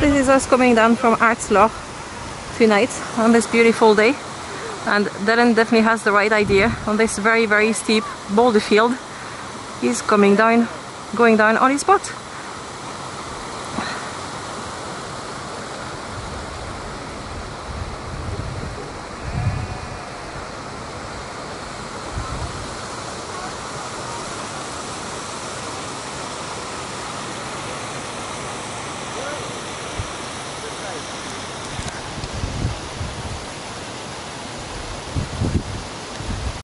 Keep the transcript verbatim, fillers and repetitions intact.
this is us coming down from Aartsloch tonight on this beautiful day, and Darren definitely has the right idea on this very very steep boulder field. He's coming down, going down on his spot.